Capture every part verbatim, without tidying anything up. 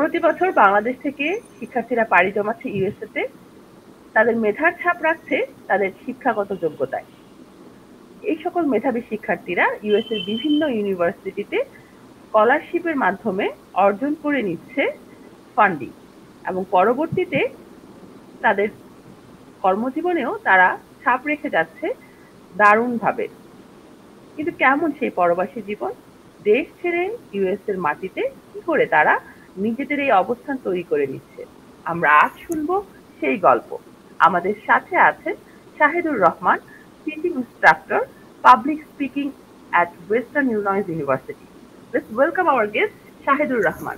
প্রতি বছর বাংলাদেশ থেকে শিক্ষার্থীরা পাড়ি জমাচ্ছে ইউএসএ তে তাদের মেধার ছাপ রাখছে তাদের শিক্ষাগত যোগ্যতায়। এই সকল মেধাবী শিক্ষার্থীরা ইউএসএর বিভিন্ন ইউনিভার্সিটিতে স্কলারশিপের মাধ্যমে অর্জন করে নিচ্ছে ফান্ডিং এবং পরবর্তীতে তাদের কর্মজীবনেও তারা ছাপ রেখে যাচ্ছে দারুণভাবে। কিন্তু কেমন সেই পরবাসী জীবন? দেশ ছেড়ে ইউএসএর মাটিতে কি করে তারা নিজেদের এই অবস্থান তৈরি করে নিচ্ছে? আমরা আজ শুনবো সেই গল্প। আমাদের সাথে আছেন Shahidur Rahman, teaching instructor, public speaking at Western Illinois University. Let's welcome our guest, Shahidur Rahman.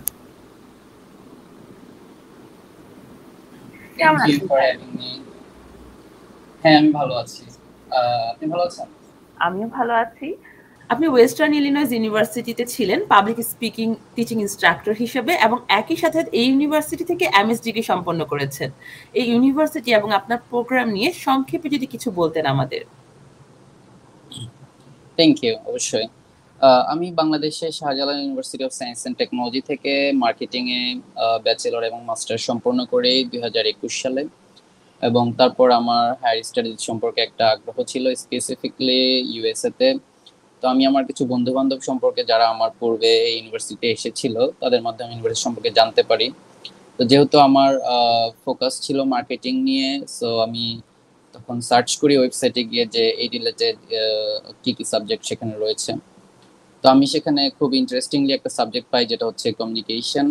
কেমন আছেন? হ্যাঁ, আমি ভালো আছি। আপনি ভালো আছেন? আমিও ভালো আছি। আপনি ওয়েস্টার্ন ইলিনয়েস ইউনিভার্সিটিতে ছিলেন পাবলিক স্পিকিং টিচিং ইনস্ট্রাক্টর হিসেবে এবং একই সাথে এই ইউনিভার্সিটি থেকে এমএস ডিগ্রি সম্পন্ন করেছেন। এই ইউনিভার্সিটি এবং আপনার প্রোগ্রাম নিয়ে সংক্ষেপে যদি কিছু বলতেন আমাদের। Thank you. অবশ্যই। আমি বাংলাদেশের Shahjalal university of science and technology থেকে মার্কেটিং এ ব্যাচেলর এবং মাস্টার সম্পন্ন করি দুই হাজার একুশ সালে এবং তারপর আমার হায়ার স্টাডিজ সম্পর্কে একটা আগ্রহ ছিল, স্পেসিফিকলি ইউএসএ তে। তো আমি আমার কিছু বন্ধু বান্ধব সম্পর্কে যারা আমার পূর্বে এই ইউনিভার্সিটিতে এসেছিল তাদের মাধ্যমে ইউনিভার্সিটি সম্পর্কে জানতে পারি। তো যেহেতু আমার ফোকাস ছিল মার্কেটিং নিয়ে, সো আমি তখন সার্চ করি ওয়েবসাইটে গিয়ে যে এই রিলেটেড কি কি সাবজেক্ট সেখানে রয়েছে। তো আমি সেখানে খুব ইন্টারেস্টিংলি একটা সাবজেক্ট পাই যেটা হচ্ছে কমিউনিকেশন।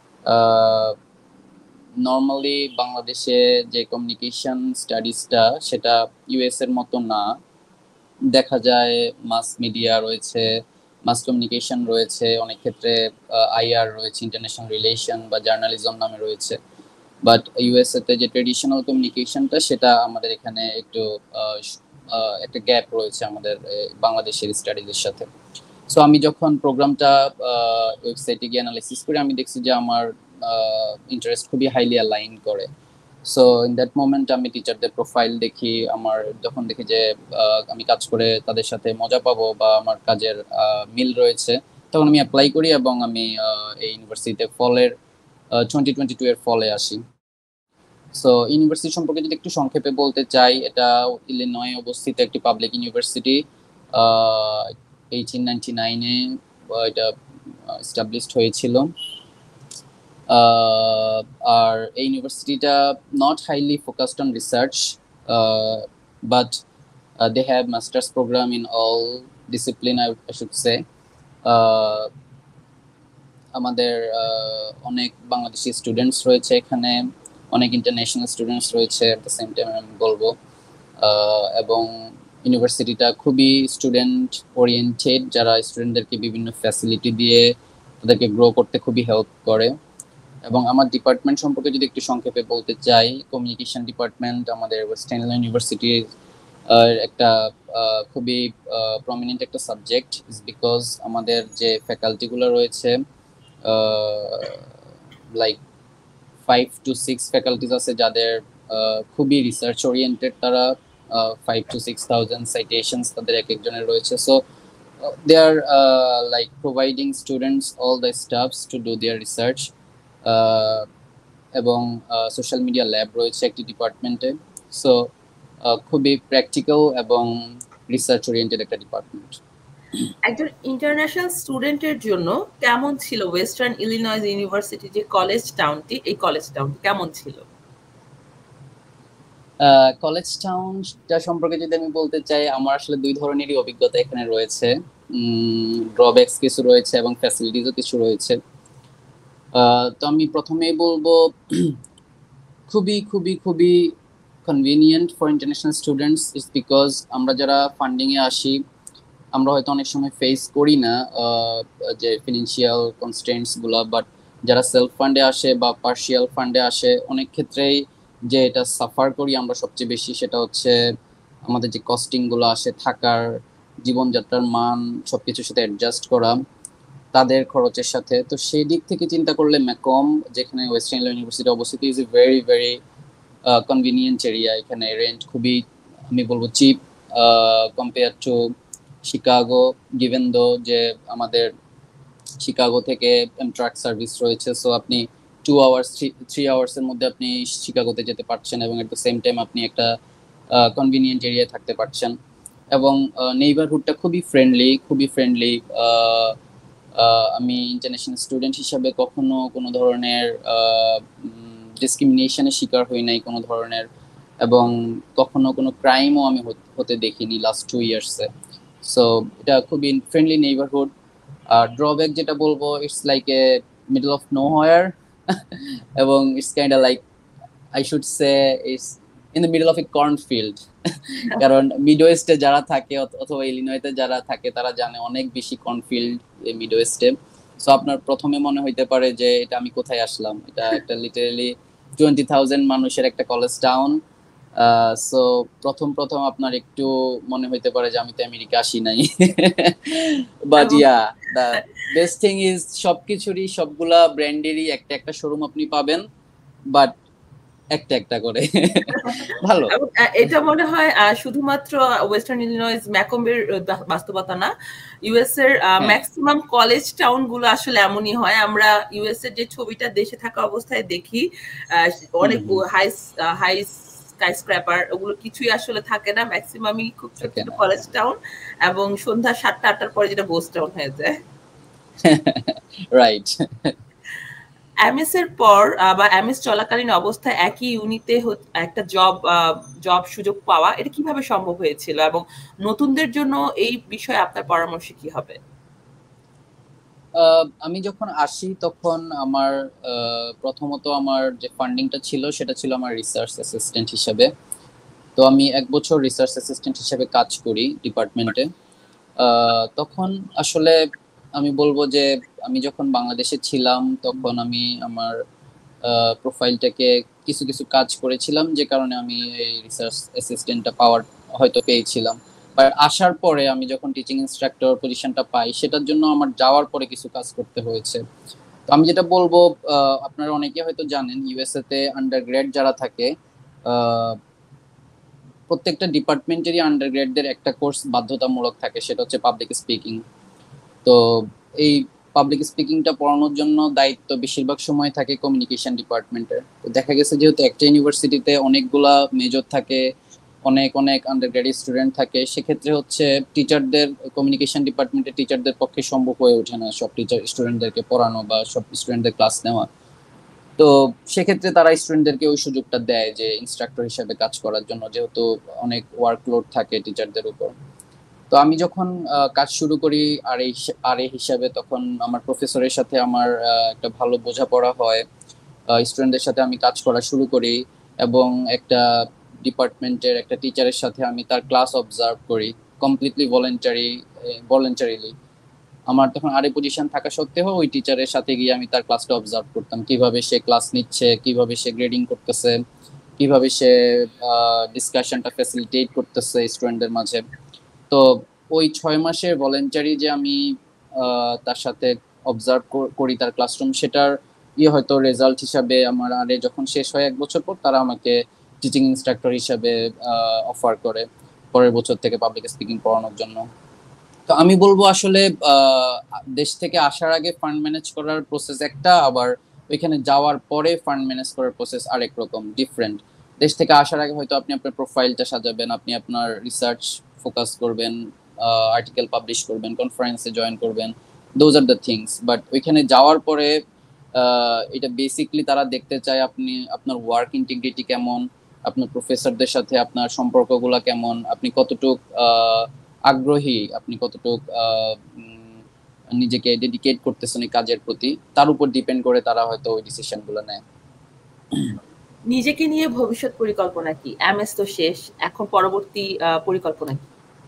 নর্মালি বাংলাদেশে যে কমিউনিকেশন স্টাডিজটা সেটা ইউএস এর মতো না। দেখা যায় মাস মিডিয়া রয়েছে, মাস কমিউনিকেশন রয়েছে, অনেক ক্ষেত্রে আইআর রয়েছে, ইন্টারন্যাশনাল রিলেশন বা জার্নালিজম নামে রয়েছে। বাট ইউএসএ তে যে ট্রেডিশনাল কমিউনিকেশনটা সেটা আমাদের এখানে একটু একটা গ্যাপ রয়েছে আমাদের বাংলাদেশের স্টাডিজের সাথে। সো আমি যখন প্রোগ্রামটা ওয়েবসাইটে গিয়ে অ্যানালাইসিস করি আমি দেখছি যে আমার ইন্টারেস্ট খুবই হাইলি অ্যালাইন করে। সো ইন দ্যাট মোমেন্ট আমি টিচারদের প্রোফাইল দেখি, আমার যখন দেখি যে আমি কাজ করে তাদের সাথে মজা পাবো বা আমার কাজের মিল রয়েছে তখন আমি অ্যাপ্লাই করি এবং আমি এই ইউনিভার্সিটিতে ফলের টোয়েন্টি টোয়েন্টি টু এর ফলে আসি। সো ইউনিভার্সিটি সম্পর্কে যদি একটু সংক্ষেপে বলতে চাই, এটা ইলিনয়ে অবস্থিত একটি পাবলিক ইউনিভার্সিটি। এইটিন নাইনটি নাইনে এটা এস্টাবলিশড হয়েছিল। আর এই ইউনিভার্সিটিটা not highly focused on research but they have masters program in all discipline I should say. আমাদের অনেক বাংলাদেশি স্টুডেন্টস রয়েছে এখানে, অনেক ইন্টারন্যাশনাল স্টুডেন্টস রয়েছে অ্যাট দ্য সেম টাইম আমি বলবো। এবং ইউনিভার্সিটিটা খুবই স্টুডেন্ট ওরিয়েন্টেড, যারা স্টুডেন্টদেরকে বিভিন্ন ফ্যাসিলিটি দিয়ে তাদেরকে গ্রো করতে খুবই হেল্প করে। এবং আমার ডিপার্টমেন্ট সম্পর্কে যদি একটু সংক্ষেপে বলতে চাই, কমিউনিকেশন ডিপার্টমেন্ট আমাদের ওয়েস্টার্ন ইউনিভার্সিটির একটা খুবই প্রমিনেন্ট একটা সাবজেক্ট, ইজ বিকজ আমাদের যে ফ্যাকাল্টিগুলো রয়েছে like five to six faculties আছে যাদের খুবই রিসার্চ ওরিয়েন্টেড, তারা five to six thousand citations তাদের এক একজনের রয়েছে। So they are like providing students all the stuffs to do their research. এবং সোশ্যাল মিডিয়া ল্যাব রয়েছে একটি ডিপার্টমেন্টে। সো খুবই প্র্যাকটিক্যাল এবং রিসার্চ ওরিয়েন্টেড একটা ডিপার্টমেন্ট। একজন ইন্টারন্যাশনাল স্টুডেন্টের জন্য কেমন ছিল ওয়েস্টার্ন ইলিনয়েস ইউনিভার্সিটি যে কলেজ টাউনটি, এই কলেজ টাউনটি কেমন ছিল? কলেজ টাউনটা সম্পর্কে যদি আমি বলতে চাই, আমার আসলে দুই ধরনেরই অভিজ্ঞতা এখানে রয়েছে। ড্রব্যাকস কিছু রয়েছে এবং ফ্যাসিলিটিসও কিছু রয়েছে। তো আমি প্রথমেই বলবো খুবই খুবই খুবই convenient for international students, is because আমরা যারা ফান্ডিংয়ে আসি আমরা হয়তো অনেক সময় ফেস করি না যে ফিনান্সিয়াল কনস্ট্রেন্টসগুলো, বাট যারা সেলফ ফান্ডে আসে বা পার্শিয়াল ফান্ডে আসে অনেক ক্ষেত্রেই যে এটা সাফার করি আমরা সবচেয়ে বেশি সেটা হচ্ছে আমাদের যে কস্টিংগুলো আসে, থাকার, জীবনযাত্রার মান সব কিছুর সাথে অ্যাডজাস্ট করা তাদের খরচের সাথে। তো সেই দিক থেকে চিন্তা করলে ম্যাকম, যেখানে ওয়েস্টার্ন ইউনিভার্সিটি অবস্থিত, is a very very convenient area. এখানে রেন্ট খুবই আমি বলবো cheap compare to Chicago, given though যে আমাদের শিকাগো থেকে ট্রাক সার্ভিস রয়েছে, সো আপনি টু আওয়ার্স থ্রি আওয়ার্স এর মধ্যে আপনি শিকাগোতে যেতে পারছেন এবং এট দ্য সেম টাইম আপনি একটা কনভিনিয়েন্ট এরিয়ায় থাকতে পারছেন। এবং নেইবারহুডটা খুবই ফ্রেন্ডলি খুবই ফ্রেন্ডলি আমি ইন্টারন্যাশনাল স্টুডেন্ট হিসাবে কখনো কোনো ধরনের ডিসক্রিমিনেশনের শিকার হই নাই কোনো ধরনের, এবং কখনো কোনো ক্রাইমও আমি হতে দেখিনি লাস্ট টু ইয়ার্সে। সো এটা খুবই ফ্রেন্ডলি নেইবারহুড। আর ড্রব্যাক যেটা বলবো, it's like a middle of nowhere এবং it's kind of like I should say it's in the middle of a cornfield. কারণ মিডওয়েস্টে যারা থাকে অথবা ইলিনয়তে যারা থাকে তারা জানে অনেক বেশি কর্নফিল্ড এই মিডওয়েস্টে। সো আপনার প্রথমে মনে হইতে পারে যে এটা আমি কোথায় আসলাম, এটা একটা লিটারালি টোয়েন্টি থাউজেন্ড মানুষের একটা কলেজ টাউন। সো প্রথম প্রথম আপনার একটু মনে হইতে পারে যে আমি তো আমেরিকা আসি নাই, but yeah the best thing is সবকিছুরই সবগুলা ব্র্যান্ডেরই একটা একটা শোরুম আপনি পাবেন, বাট একটা একটা করে ভালো। এটা মনে হয় শুধুমাত্র ওয়েস্টার্ন ইলিনয়েস ম্যাকম্বের বাস্তবতা না, ইউএস এর ম্যাক্সিমাম কলেজ টাউন গুলো আসলে এমনই হয়। আমরা ইউএস এর যে ছবিটা দেশে থাকা অবস্থায় দেখি অনেক হাই হাই স্কাইস্ক্র্যাপার, ওগুলো কিছুই আসলে থাকে না, ম্যাক্সিমামই খুব ছোট ছোট কলেজ টাউন, এবং সন্ধ্যা সাতটা আটটার পরে যেটা গোস্ট টাউন হয়ে যায়। রাইট। এমএস এর পর বা এমএস চলাকালীন অবস্থায় একই ইউনিটে একটা জব জব সুযোগ পাওয়া, এটা কিভাবে সম্ভব হয়েছিল এবং নতুনদের জন্য এই বিষয়ে আপনার পরামর্শ কি হবে? আমি যখন আসি তখন আমার প্রথমত আমার যে ফান্ডিংটা ছিল সেটা ছিল আমার রিসার্চ অ্যাসিস্ট্যান্ট হিসেবে। তো আমি এক বছর রিসার্চ অ্যাসিস্ট্যান্ট হিসেবে কাজ করি ডিপার্টমেন্টে। তখন আসলে আমি বলবো যে আমি যখন বাংলাদেশে ছিলাম তখন আমি আমার প্রোফাইলটাকে কিছু কিছু কাজ করেছিলাম, যে কারণে আমি এই রিসার্চ অ্যাসিস্ট্যান্টটা পাওয়ার হয়তো পেয়েছিলাম। বাট আসার পরে আমি যখন টিচিং ইনস্ট্রাক্টর পজিশনটা পাই সেটার জন্য আমার যাওয়ার পরে কিছু কাজ করতে হয়েছে। তো আমি যেটা বলবো, আপনারা অনেকে হয়তো জানেন ইউএসএ তে আন্ডারগ্রেড যারা থাকে প্রত্যেকটা ডিপার্টমেন্টেরই আন্ডারগ্রেডদের একটা কোর্স বাধ্যতামূলক থাকে, সেটা হচ্ছে পাবলিক স্পিকিং। তো এই পাবলিক স্পিকিংটা পড়ানোর জন্য দায়িত্ব বেশিরভাগ সময় থাকে কমিউনিকেশন ডিপার্টমেন্টের। তো দেখা গেছে যেহেতু একটা ইউনিভার্সিটিতে অনেকগুলা মেজর থাকে, অনেক অনেক আন্ডারগ্রেড স্টুডেন্ট থাকে, সেক্ষেত্রে হচ্ছে টিচারদের কমিউনিকেশন ডিপার্টমেন্টের টিচারদের পক্ষে সম্ভব হয়ে ওঠে না সব টিচার স্টুডেন্টদেরকে পড়ানো বা সব স্টুডেন্টদের ক্লাস নেওয়া। তো সেক্ষেত্রে তারা স্টুডেন্টদেরকে ওই সুযোগটা দেয় যে ইনস্ট্রাক্টর হিসেবে কাজ করার জন্য, যেহেতু অনেক ওয়ার্কলোড থাকে টিচারদের উপর। তো আমি যখন কাজ শুরু করি আর এই আর এই হিসাবে, তখন আমার প্রফেসরের সাথে আমার একটা ভালো বোঝাপড়া হয়, স্টুডেন্টদের সাথে আমি কাজ করা শুরু করি এবং একটা ডিপার্টমেন্টের একটা টিচারের সাথে আমি তার ক্লাস অবজার্ভ করি কমপ্লিটলি ভলেন্টারি ভলেন্টারিলি। আমার তখন আরে পজিশন থাকা সত্ত্বেও ওই টিচারের সাথে গিয়ে আমি তার ক্লাসটা অবজার্ভ করতাম, কিভাবে সে ক্লাস নিচ্ছে, কিভাবে সে গ্রেডিং করতেছে, কিভাবে সে ডিসকাশনটা ফ্যাসিলিটেট করতেছে স্টুডেন্টদের মাঝে। তো ওই ছয় মাসের ভলেন্টারি যে আমি তার সাথে অবজার্ভ করি তার ক্লাসরুম, সেটার ইয়ে হয়তো রেজাল্ট হিসাবে আমার আরে যখন শেষ হয় এক বছর পর তারা আমাকে টিচিং ইনস্ট্রাক্টর হিসাবে অফার করে পরের বছর থেকে পাবলিক স্পিকিং পড়ানোর জন্য। তো আমি বলবো আসলে দেশ থেকে আসার আগে ফান্ড ম্যানেজ করার প্রসেস একটা, আবার ওইখানে যাওয়ার পরে ফান্ড ম্যানেজ করার প্রসেস আরেক রকম ডিফারেন্ট। দেশ থেকে আসার আগে হয়তো আপনি আপনার প্রোফাইলটা সাজাবেন, আপনি আপনার রিসার্চ ফোকাস করবেন, আর্টিকেল পাবলিশ করবেন, কনফারেন্সে জয়েন করবেন, those are the things. But ওইখানে যাওয়ার পরে এটা বেসিকলি তারা দেখতে চায় আপনি আপনার ওয়ার্ক ইন্টিগ্রিটি কেমন, আপনার প্রফেসরদের সাথে আপনার সম্পর্কগুলো কেমন, আপনি কতটুক আগ্রহী, আপনি কতটুক নিজেকে ডেডিকেট করতেছেন এই কাজের প্রতি, তার উপর ডিপেন্ড করে তারা হয়তো ওই ডিসিশনগুলো নেয়। নিজেকে নিয়ে ভবিষ্যৎ পরিকল্পনা কি? এমএস তো শেষ, এখন পরবর্তী পরিকল্পনা কি?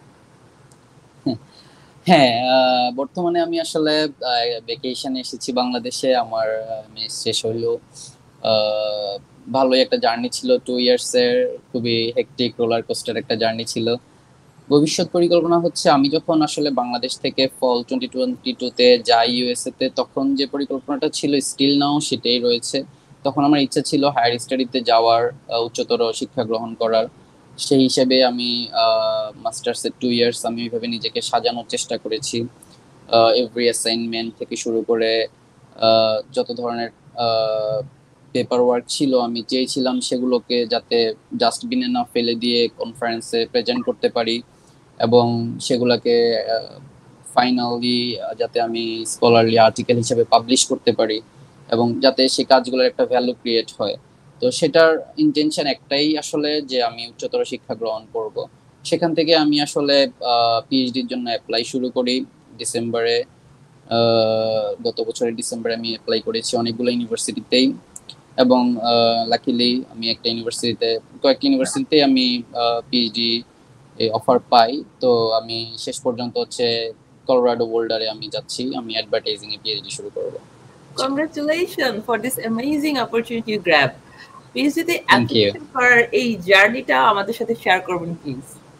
হ্যাঁ, বর্তমানে আমি আসলে ভ্যাকেশনে এসেছি বাংলাদেশে। আমার এমএস শেষ হইলো, ভালোই একটা জার্নি ছিল, টু ইয়ার্স এর খুবই হেকটিক রোলার কোস্টার একটা জার্নি ছিল। ভবিষ্যৎ পরিকল্পনা হচ্ছে আমি যখন আসলে বাংলাদেশ থেকে ফল টোয়েন্টি টোয়েন্টি টু তে যাই ইউএসএ তে, তখন যে পরিকল্পনাটা ছিল স্টিল নাও সেটাই রয়েছে। তখন আমার ইচ্ছা ছিল হায়ার স্টাডিতে যাওয়ার, উচ্চতর শিক্ষা গ্রহণ করার। সেই হিসেবে আমি মাস্টার্সের টু ইয়ার্স আমি ওইভাবে নিজেকে সাজানোর চেষ্টা করেছি। এভরি অ্যাসাইনমেন্ট থেকে শুরু করে যত ধরনের পেপার ওয়ার্ক ছিল আমি চেয়েছিলাম সেগুলোকে যাতে ডাস্টবিনে না ফেলে দিয়ে কনফারেন্সে প্রেজেন্ট করতে পারি এবং সেগুলোকে ফাইনালি যাতে আমি স্কলারলি আর্টিকেল হিসেবে পাবলিশ করতে পারি এবং যাতে সেই কাজগুলোর একটা ভ্যালু ক্রিয়েট হয়। তো সেটার ইন্টেনশন একটাই আসলে যে আমি উচ্চতর শিক্ষা গ্রহণ করব। সেখান থেকে আমি আসলে পিএইচডির জন্য অ্যাপ্লাই শুরু করি ডিসেম্বরে। গত বছরের ডিসেম্বরে আমি অ্যাপ্লাই করেছি অনেকগুলো ইউনিভার্সিটিতেই এবং লাকিলি আমি একটা ইউনিভার্সিটিতে কয়েকটা ইউনিভার্সিটিতে আমি পিএইচডি অফার পাই। তো আমি শেষ পর্যন্ত হচ্ছে কলোরাডো বোল্ডারে আমি যাচ্ছি, আমি অ্যাডভার্টাইজিং এ পিএইচডি শুরু করব। Congratulations for this amazing opportunity you grab. পিএইচডিতে অ্যাপ্লিকেশন করার এই জার্নিটা আমাদের সাথে শেয়ার করবেন প্লিজ।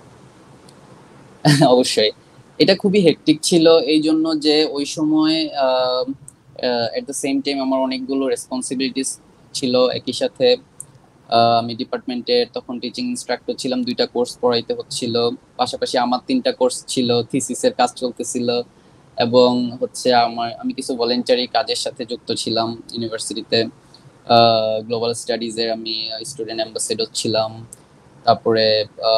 অবশ্যই, এটা খুবই হেক্টিক ছিল এই জন্য যে ওই সময় এট দ্য সেম টাইম আমার অনেকগুলো রেসপন্সিবিলিটিস ছিল একই সাথে। আমি ডিপার্টমেন্টে তখন টিচিং ইনস্ট্রাক্টর ছিলাম, দুইটা কোর্স পড়াইতে হচ্ছিল, পাশাপাশি আমার তিনটা কোর্স ছিল, থিসিসের কাজ চলতেছিল এবং হচ্ছে আমার আমি কিছু ভলেন্টারি কাজের সাথে যুক্ত ছিলাম ইউনিভার্সিটিতে। গ্লোবাল স্টাডিজের আমি স্টুডেন্ট অ্যাম্বাসেডর ছিলাম। তারপরে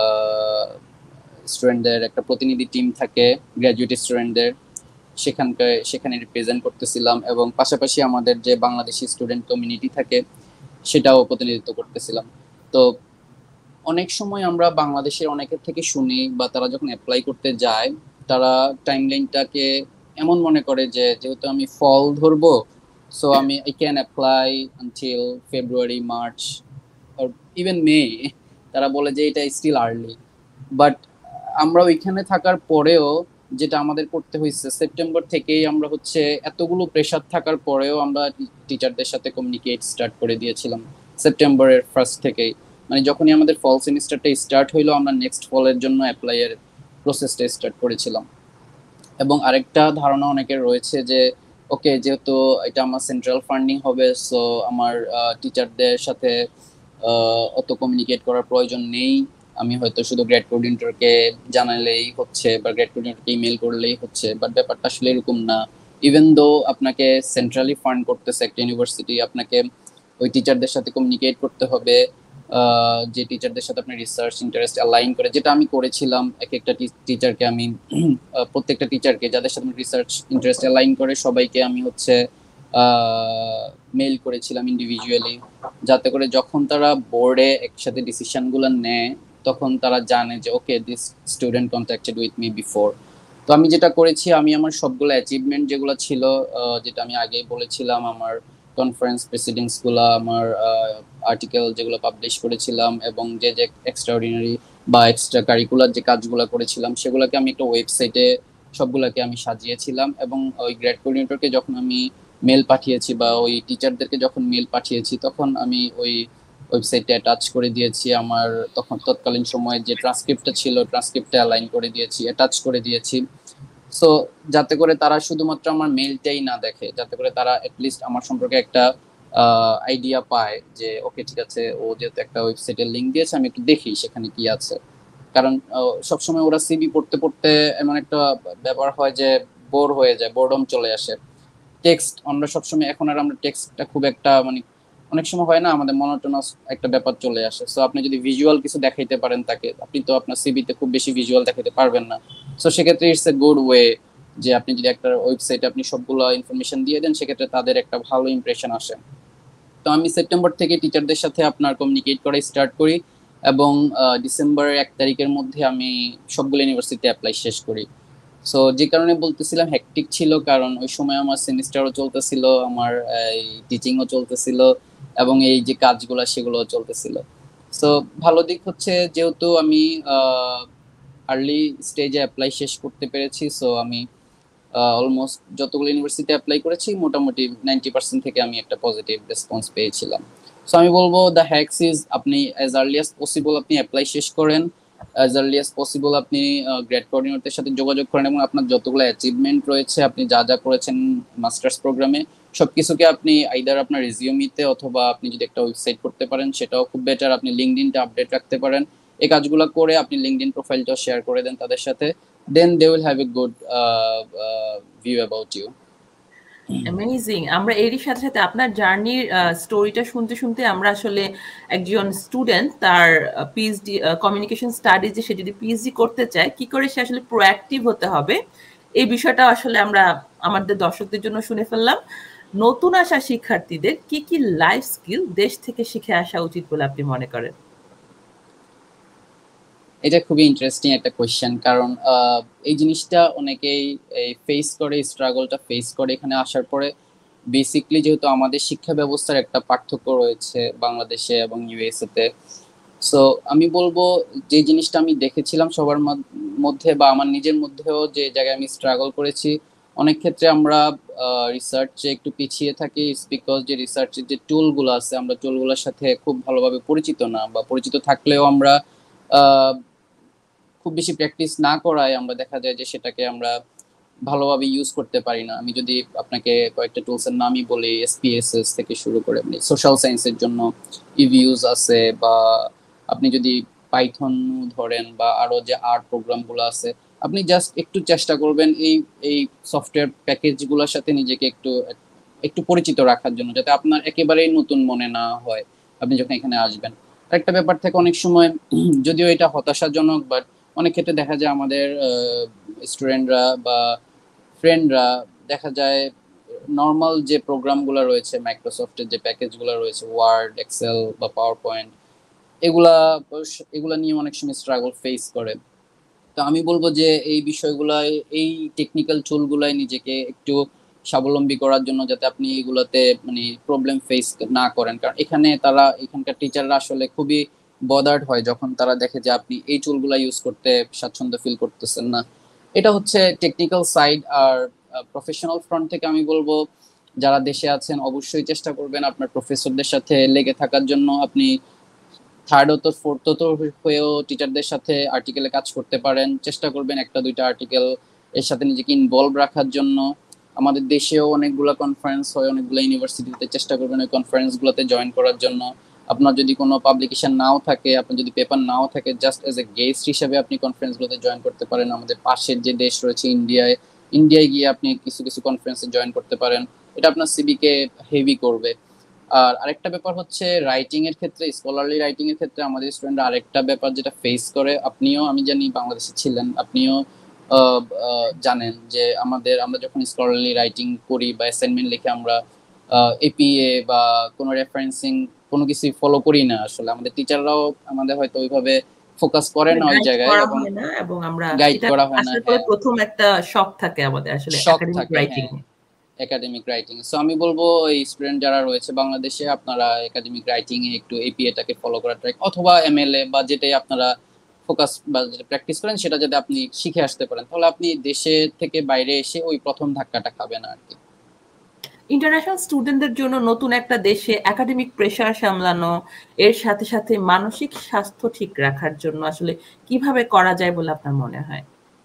স্টুডেন্টদের একটা প্রতিনিধি টিম থাকে গ্র্যাজুয়েট স্টুডেন্টদের, সেখানকার সেখানে রিপ্রেজেন্ট করতেছিলাম এবং পাশাপাশি আমাদের যে বাংলাদেশি স্টুডেন্ট কমিউনিটি থাকে সেটাও প্রতিনিধিত্ব করতেছিলাম। তো অনেক সময় আমরা বাংলাদেশের অনেকের থেকে শুনি বা তারা যখন অ্যাপ্লাই করতে যায় তারা টাইমলাইনটাকে এমন মনে করে যে যেহেতু আমি ফল ধরবো সো আমি I can apply until February March or even May, তারা বলে যে এটা স্টিল আর্লি। বাট আমরা ওইখানে থাকার পরেও যেটা আমাদের করতে হয়েছে সেপ্টেম্বর থেকেই আমরা হচ্ছে এতগুলো প্রেশার থাকার পরেও আমরা টিচারদের সাথে কমিউনিকেট স্টার্ট করে দিয়েছিলাম সেপ্টেম্বরের ফার্স্ট থেকেই। মানে যখনই আমাদের ফল সেমিস্টারটা স্টার্ট হইলো আমরা নেক্সট ফলের জন্য অ্যাপ্লাইয়ের প্রসেসটা স্টার্ট করেছিলাম। এবং আরেকটা ধারণা অনেকের রয়েছে যে ওকে যেহেতু এটা আমার সেন্ট্রাল ফান্ডিং হবে সো আমার টিচারদের সাথে অত কমিউনিকেট করার প্রয়োজন নেই, আমি হয়তো শুধু গ্রেড কোঅর্ডিনেটরকে জানালেই হচ্ছে বা গ্রেড কোঅর্ডিনেটরকে ইমেল করলেই হচ্ছে। বাট ব্যাপারটা আসলে এরকম না। ইভেন দো আপনাকে সেন্ট্রালি ফান্ড করতেছে একটা ইউনিভার্সিটি, আপনাকে ওই টিচারদের সাথে কমিউনিকেট করতে হবে যে টিচারদের সাথে আপনার রিসার্চ ইন্টারেস্ট অ্যালাইন করে, যেটা আমি করেছিলাম। এক একটা টিচারকে আমি প্রত্যেকটা টিচারকে যাদের সাথে রিসার্চ ইন্টারেস্ট অ্যালাইন করে সবাইকে আমি হচ্ছে মেইল করেছিলাম ইন্ডিভিজুয়ালি, যাতে করে যখন তারা বোর্ডে একসাথে ডিসিশনগুলো নেয় তখন তারা জানে যে okay this student contacted with me before. তো আমি যেটা করেছি আমি আমার সবগুলো অ্যাচিভমেন্ট যেগুলো ছিল যেটা আমি আগেই বলেছিলাম, আমার কনফারেন্স প্রেসিডেন্সগুলো, আমার আর্টিকেল যেগুলো পাবলিশ করেছিলাম এবং যে যে এক্সট্রাঅর্ডিনারি বা এক্সট্রা কারিকুলার যে কাজগুলো করেছিলাম সেগুলোকে আমি একটা ওয়েবসাইটে সবগুলোকে আমি সাজিয়েছিলাম এবং ওই গ্রেড কোঅর্ডিনেটরকে যখন আমি মেল পাঠিয়েছি বা ওই টিচারদেরকে যখন মেল পাঠিয়েছি তখন আমি ওই ওয়েবসাইটে অ্যাটাচ করে দিয়েছি আমার তখন তৎকালীন সময়ে যে ট্রান্সক্রিপ্টটা ছিল ট্রান্সক্রিপ্টটা অ্যালাইন করে দিয়েছি, অ্যাটাচ করে দিয়েছি। সো যাতে করে তারা শুধুমাত্র আমার মেলটাই না দেখে, যাতে করে তারা অ্যাটলিস্ট আমার সম্পর্কে একটা আইডিয়া পায় যে ওকে ঠিক আছে ও যেহেতু একটা ওয়েবসাইটের লিঙ্ক দিয়েছে আমি একটু দেখি সেখানে কি আছে। কারণ সবসময় ওরা সিবি পড়তে পড়তে এমন একটা ব্যাপার হয় যে বোর হয়ে যায়, বোরডম চলে আসে। টেক্সট আমরা সবসময় এখন আর আমরা টেক্সটটা খুব একটা মানে অনেক সময় হয় না আমাদের মনোটোনাস একটা ব্যাপার চলে আসে। সো আপনি যদি ভিজুয়াল কিছু দেখাইতে পারেন তাকে, আপনি তো আপনার সিবিতে খুব বেশি ভিজুয়াল দেখাইতে পারবেন না। সো সেক্ষেত্রে ইটস এ গুড ওয়ে যে আপনি যদি একটা ওয়েবসাইটে আপনি সবগুলো ইনফরমেশন দিয়ে দেন সেক্ষেত্রে তাদের একটা ভালো ইমপ্রেশন আসে। তো আমি সেপ্টেম্বর থেকে টিচারদের সাথে আপনার কমিউনিকেট করা স্টার্ট করি এবং ডিসেম্বরের এক তারিখের মধ্যে আমি সবগুলো ইউনিভার্সিটিতে অ্যাপ্লাই শেষ করি। সো যে কারণে বলতেছিলাম হেক্টিক ছিল, কারণ ওই সময় আমার সেমিস্টারও চলতেছিল, আমার এই টিচিংও চলতেছিল এবং এই যে কাজগুলো সেগুলো চলতেছিল। সো ভালো দিক হচ্ছে যেহেতু আমি আর্লি স্টেজে অ্যাপ্লাই শেষ করতে পেরেছি, সো আমি অলমোস্ট যতগুলো ইউনিভার্সিটি অ্যাপ্লাই করেছি মোটামুটি নাইনটি পার্সেন্ট থেকে আমি একটা পজিটিভ রেসপন্স পেয়েছিলাম। সো আমি বলবো দ্য হ্যাকস ইজ আপনি অ্যাজ আর্লি অ্যাজ পসিবল আপনি অ্যাপ্লাই শেষ করেন, অ্যাজ আর্লি অ্যাজ পসিবল আপনি গ্রেড কোঅর্ডিনেটরের সাথে যোগাযোগ করেন এবং আপনার যতগুলো অ্যাচিভমেন্ট রয়েছে আপনি যা যা করেছেন মাস্টার্স প্রোগ্রামে সব কিছুকে আপনি আইদার আপনার রিজিউমিতে অথবা আপনি যদি একটা ওয়েবসাইট করতে পারেন সেটাও খুব বেটার, আপনি লিঙ্কডইনটা আপডেট রাখতে পারেন। এই কাজগুলো করে আপনি লিঙ্কডইন প্রোফাইলটাও শেয়ার করে দেন তাদের সাথে, then they will have a good uh, uh, view about you. Amazing. আমরা এরই সাথে, সাথে আপনার জার্নির আ স্টোরিটা শুনতে, শুনতে আমরা আসলে একজন স্টুডেন্ট তার uh PhD uh communication studies এ সে যদি পিএইচডি করতে চায়, কি করে সে আসলে প্রোঅ্যাক্টিভ হতে হবে, এই বিষয়টা আসলে আমরা আমাদের দর্শকদের জন্য শুনে ফেললাম। নতুন আসা শিক্ষার্থীদের কি, কি লাইফ স্কিল দেশ থেকে শিখে আসা উচিত বলে আপনি মনে করেন? এটা খুবই ইন্টারেস্টিং একটা কোয়েশ্চেন, কারণ আহ, এই জিনিসটা অনেকেই এই ফেস করে, স্ট্রাগলটা ফেস করে এখানে আসার পরে। বেসিকলি যেহেতু আমাদের শিক্ষা ব্যবস্থার একটা পার্থক্য রয়েছে বাংলাদেশে এবং ইউএসএ তে, সো আমি বলবো যে জিনিসটা আমি দেখেছিলাম সবার মদ- মধ্যে বা আমার নিজের মধ্যেও, যে জায়গায় আমি স্ট্রাগল করেছি, অনেক ক্ষেত্রে আমরা রিসার্চে একটু পিছিয়ে থাকি, বিকজ যে রিসার্চের যে টুলগুলো আছে আমরা টুলগুলোর সাথে খুব ভালোভাবে পরিচিত না, বা পরিচিত থাকলেও আমরা আহ, খুব বেশি প্র্যাকটিস না করায় আমরা দেখা যায় যে সেটাকে আমরা ভালোভাবে ইউজ করতে পারি না। আমি যদি আপনাকে কয়েকটা টুলসের নামই বলি, এসপিএসএস থেকে শুরু করে আপনি সোশ্যাল সায়েন্সের জন্য ইভিউজ আছে, বা আপনি যদি পাইথন ধরেন, বা আরো যে আর্ট প্রোগ্রামগুলো আছে, আপনি জাস্ট একটু চেষ্টা করবেন এই এই সফটওয়্যার প্যাকেজগুলোর সাথে নিজেকে একটু একটু পরিচিত রাখার জন্য, যাতে আপনার একেবারেই নতুন মনে না হয় আপনি যখন এখানে আসবেন। একটা ব্যাপার থেকে অনেক সময়, যদিও এটা হতাশাজনক, বাট অনেক ক্ষেত্রে দেখা যায় আমাদের স্টুডেন্টরা বা ফ্রেন্ডরা দেখা যায় নর্মাল যে প্রোগ্রামগুলো রয়েছে, মাইক্রোসফটের যে প্যাকেজগুলো রয়েছে, ওয়ার্ড, এক্সেল বা পাওয়ার পয়েন্ট, এগুলা এগুলা নিয়ে অনেক সময় স্ট্রাগল ফেস করে। তো আমি বলবো যে এই বিষয়গুলাই, এই টেকনিক্যাল টুলগুলাই নিজেকে একটু স্বাবলম্বী করার জন্য, যাতে আপনি এগুলাতে মানে প্রবলেম ফেস না করেন, কারণ এখানে তারা, এখানকার টিচাররা আসলে খুবই বদার্ড হয় যখন তারা দেখে যে আপনি এই টুলগুলা ইউজ করতে স্বাচ্ছন্দ্য ফিল করতেছেন না। এটা হচ্ছে টেকনিক্যাল সাইড। আর প্রফেশনাল ফ্রন্ট থেকে আমি বলবো, যারা দেশে আছেন অবশ্যই চেষ্টা করবেন আপনার প্রফেসরদের সাথে লেগে থাকার জন্য। আপনি থার্ড হতো ফোর্থ হতো হয়েও টিচারদের সাথে আর্টিকেলে কাজ করতে পারেন, চেষ্টা করবেন একটা দুইটা আর্টিকেল এর সাথে নিজেকে ইনভলভ রাখার জন্য। আমাদের দেশেও অনেকগুলো কনফারেন্স হয়, অনেকগুলো ইউনিভার্সিটিতে, চেষ্টা করবেন ওই কনফারেন্সগুলোতে জয়েন করার জন্য। আপনার যদি কোনো পাবলিকেশন নাও থাকে, আপনার যদি পেপার নাও থাকে, জাস্ট এজ এ গেস্ট হিসেবে আপনি কনফারেন্সগুলোতে জয়েন করতে পারেন। আমাদের পাশের যে দেশ রয়েছে ইন্ডিয়ায়, ইন্ডিয়ায় গিয়ে আপনি কিছু কিছু কনফারেন্সে জয়েন করতে পারেন। এটা আপনার সিবিকে হেভি করবে। আর আরেকটা ব্যাপার হচ্ছে রাইটিং এর ক্ষেত্রে, স্কলারলি রাইটিং এর ক্ষেত্রে আমাদের স্টুডেন্টরা আরেকটা ব্যাপার যেটা ফেস করে, আপনিও আমি জানি বাংলাদেশে ছিলেন, আপনিও আহ, আহ, জানেন যে আমাদের, আমরা যখন স্কলারলি রাইটিং করি বা অ্যাসাইনমেন্ট লিখে, আমরা এপিএ বা কোনো রেফারেন্সিং কোনো কিছু ফলো করি না। আসলে আমাদের টিচাররাও আমাদের হয়তো ওইভাবে ফোকাস করে না ওই গাইড জায়গায়, করা এবং হয় না এবং আমরা গাইড এটা করা হয় না। আসার পরে হ্যাঁ, প্রথম একটা শক থাকে আমাদের আসলে শখ একাডেমিক থাকে, রাইটিং হ্যাঁ, এ। Academic writing. সো আমি বলবো এই স্টুডেন্ট যারা রয়েছে বাংলাদেশে, আপনারা একাডেমিক রাইটিং এ একটু এপিএটাকে ফলো করা ট্রাই, অথবা এমএলএ বা যেটাই আপনারা ফোকাস বা যেটা প্র্যাকটিস করেন সেটা যদি আপনি শিখে আসতে পারেন, তাহলে আপনি দেশে থেকে বাইরে এসে ওই প্রথম ধাক্কাটা খাবেন আর কি। ইন্টারন্যাশনাল স্টুডেন্টদের জন্য নতুন একটা দেশে একাডেমিক প্রেশার সামলানো, এর সাথে সাথে মানসিক স্বাস্থ্য ঠিক রাখার জন্য আসলে কিভাবে করা যায় বলে আপনার মনে হয়?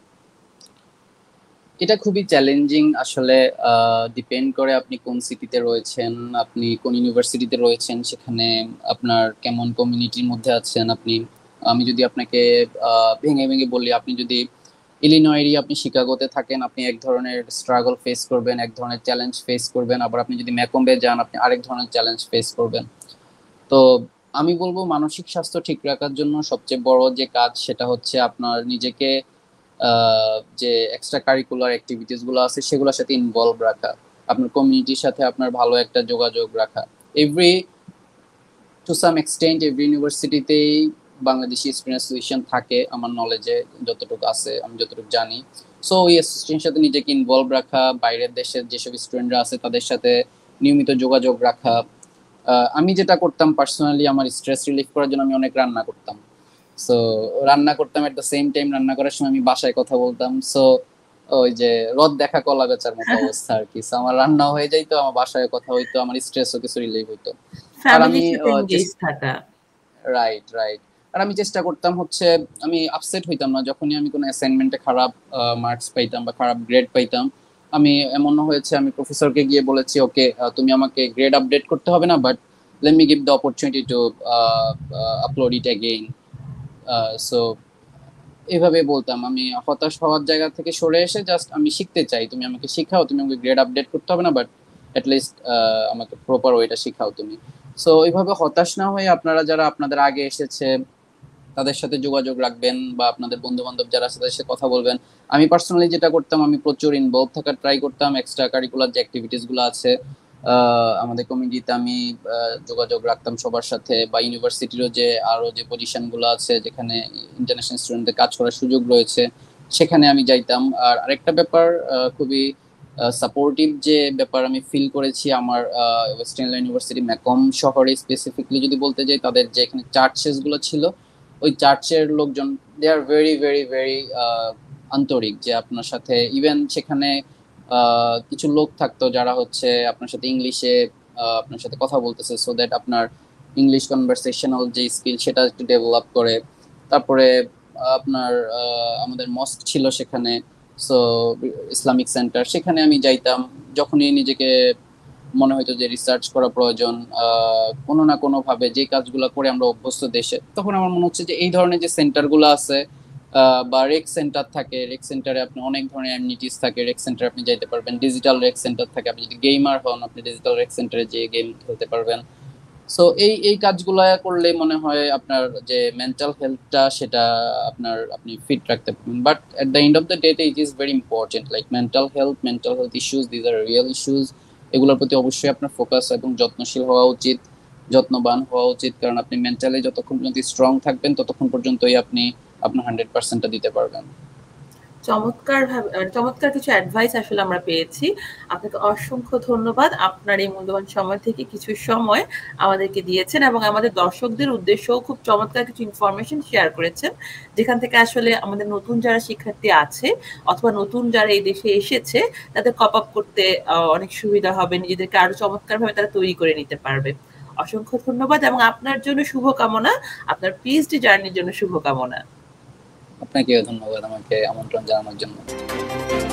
এটা খুবই চ্যালেঞ্জিং আসলে। ডিপেন্ড করে আপনি কোন সিটিতে রয়েছেন, আপনি কোন ইউনিভার্সিটিতে রয়েছেন, সেখানে আপনার কেমন কমিউনিটির মধ্যে আছেন আপনি। আমি যদি আপনাকে আহ, ভেঙে ভেঙে বলি, আপনি যদি ইলিনয়েরই আপনি শিকাগোতে থাকেন, আপনি এক ধরনের স্ট্রাগল ফেস করবেন, এক ধরনের চ্যালেঞ্জ ফেস করবেন। আবার আপনি যদি ম্যাকম্বে যান, আপনি আরেক ধরনের চ্যালেঞ্জ ফেস করবেন। তো আমি বলবো মানসিক স্বাস্থ্য ঠিক রাখার জন্য সবচেয়ে বড় যে কাজ সেটা হচ্ছে আপনার নিজেকে আহ, যে এক্সট্রা কারিকুলার অ্যাক্টিভিটিস গুলো আছে সেগুলোর সাথে ইনভলভ রাখা, আপনার কমিউনিটির সাথে আপনার ভালো একটা যোগাযোগ রাখা। Every to some extent every ইউনিভার্সিটিতেই বাংলাদেশি স্টুডেন্ট অ্যাসোসিয়েশন থাকে আমার নলেজে, যতটুকু আছে আমি যতটুকু জানি। সো ওই অ্যাসোসিয়েশনের সাথে নিজেকে ইনভলভ রাখা, বাইরের দেশের যেসব স্টুডেন্টরা আছে তাদের সাথে নিয়মিত যোগাযোগ রাখা। আহ, আমি যেটা করতাম পার্সোনালি, আমার স্ট্রেস রিলিফ করার জন্য আমি অনেক রান্না করতাম। সো রান্না করতাম, এট দ্য সেম টাইম রান্না করার সময় আমি বাসায় কথা বলতাম। সো ওই যে রদ দেখা কলা বেচার মতো অবস্থা আর কি। So, আমার রান্না হয়ে যাইতো, আমার বাসায় কথা হইতো, আমার স্ট্রেসও কিছু রিলিভ হইতো। আর আমি ফ্যামিলির সাথে এনগেজ থাকা। রাইট রাইট আর আমি চেষ্টা করতাম হচ্ছে, আমি আপসেট হইতাম না যখনই আমি কোনো অ্যাসাইনমেন্টে খারাপ মার্কস পাইতাম বা খারাপ গ্রেড পাইতাম। আমি এমন হয়েছে আমি প্রফেসরকে গিয়ে বলেছি, ওকে তুমি আমাকে গ্রেড আপডেট করতে হবে না, but let me give the opportunity to upload it again. So এভাবে বলতাম, আমি হতাশ হওয়ার জায়গা থেকে সরে এসে জাস্ট আমি শিখতে চাই, তুমি আমাকে শিখাও, তুমি আমাকে গ্রেড আপডেট করতে হবে না, বাট অ্যাটলিস্ট আমাকে প্রপার ওয়েটা শিখাও তুমি। সো এইভাবে হতাশ না হয়ে আপনারা যারা আপনাদের আগে এসেছে তাদের সাথে যোগাযোগ রাখবেন, বা আপনাদের বন্ধু বান্ধব যারা আছে তাদের সাথে কথা বলবেন। আমি পার্সোনালি যেটা করতাম, আমি প্রচুর ইনভলভ থাকার ট্রাই করতাম, এক্সট্রা কারিকুলার যে অ্যাক্টিভিটিস গুলো আছে আমাদের কমিউনিটিতে আমি যোগাযোগ রাখতাম সবার সাথে, বা ইউনিভার্সিটিরও যে আরো যে পজিশন গুলো আছে যেখানে ইন্টারন্যাশনাল স্টুডেন্টদের কাজ করার সুযোগ রয়েছে সেখানে আমি যাইতাম। আর আরেকটা ব্যাপার খুবই সাপোর্টিভ যে ব্যাপার আমি ফিল করেছি আমার ওয়েস্টার্ন ইউনিভার্সিটি ম্যাকম শহরে স্পেসিফিকলি যদি বলতে যাই, তাদের যে এখানে চার্চেস গুলো ছিল ওই চার্চের লোকজন they are very very very আন্তরিক, যে আপনার সাথে ইভেন সেখানে কিছু লোক থাকতো যারা হচ্ছে আপনার সাথে ইংলিশে আপনার সাথে কথা বলতেছে, সো দ্যাট আপনার ইংলিশ কনভারসেশনাল যে স্কিল সেটা একটু ডেভেলপ করে। তারপরে আপনার আমাদের মস্ক ছিল সেখানে, সো ইসলামিক সেন্টার, সেখানে আমি যাইতাম যখনই নিজেকে মনে হয়তো যে রিসার্চ করা প্রয়োজন কোনো না কোনো ভাবে, যে কাজগুলো করে আমরা অভ্যস্ত দেশে, তখন আমার মনে হচ্ছে যে এই ধরনের যে সেন্টারগুলো আছে বা রেক সেন্টার থাকে, রেক সেন্টারে আপনি অনেক ধরনের অ্যামিনিটিস থাকে, রেক সেন্টারে আপনি যাইতে পারবেন, ডিজিটাল রেক সেন্টার থাকে, আপনি যদি গেমার হন আপনি ডিজিটাল রেক সেন্টারে যে গেম খেলতে পারবেন। সো এই এই কাজগুলো করলে মনে হয় আপনার যে মেন্টাল হেলথটা সেটা আপনার আপনি ফিট রাখতে পারবেন। But at the end of the day it is very important, like mental health mental health issues, these are real issues. এগুলোর প্রতি অবশ্যই আপনার ফোকাস এবং যত্নশীল হওয়া উচিত, যত্নবান হওয়া উচিত, কারণ আপনি মেন্টালি যতক্ষণ পর্যন্ত স্ট্রং থাকবেন ততক্ষণ পর্যন্তই আপনি আপনার হান্ড্রেড পার্সেন্টটা দিতে পারবেন। চমৎকার ভাবে চমৎকার কিছু অ্যাডভাইস আসলে আমরা পেয়েছি। আপনাকে অসংখ্য ধন্যবাদ, আপনার এই মূল্যবান সময় থেকে কিছু সময় আমাদেরকে দিয়েছেন এবং আমাদের দর্শকদের উদ্দেশ্যেও খুব চমৎকার কিছু ইনফরমেশন শেয়ার করেছেন, যেখান থেকে আসলে আমাদের নতুন যারা শিক্ষার্থী আছে অথবা নতুন যারা এই দেশে এসেছে তাদের কপ আপ করতে অনেক সুবিধা হবে, নিজেদেরকে আরো চমৎকার ভাবে তারা তৈরি করে নিতে পারবে। অসংখ্য ধন্যবাদ এবং আপনার জন্য শুভকামনা, আপনার পিএইচডি জার্নির জন্য শুভকামনা। আপনাকেও ধন্যবাদ আমাকে আমন্ত্রণ জানানোর জন্য।